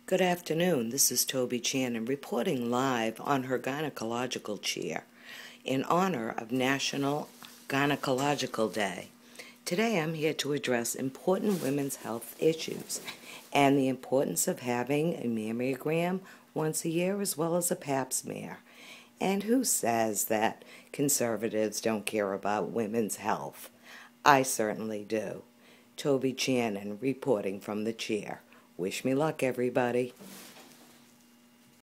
Good afternoon. This is Toby Channen reporting live on her gynecological chair in honor of National Gynecological Day. Today I'm here to address important women's health issues and the importance of having a mammogram once a year as well as a pap smear. And who says that conservatives don't care about women's health? I certainly do. Toby Channen reporting from the chair. Wish me luck, everybody.